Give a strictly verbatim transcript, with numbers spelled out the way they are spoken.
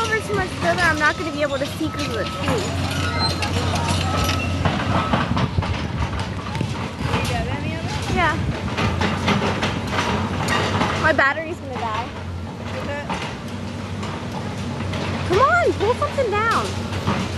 over too much further, I'm not going to be able to see because of the trees. You got any of it? Yeah. My battery's going to die. Is it? Come on, pull something down.